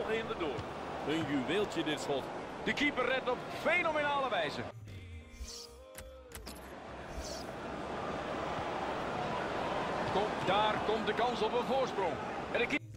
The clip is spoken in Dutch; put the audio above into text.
haalde hem erdoor. Een juweeltje dit schot. De keeper redt op fenomenale wijze. Daar komt de kans op een voorsprong. En de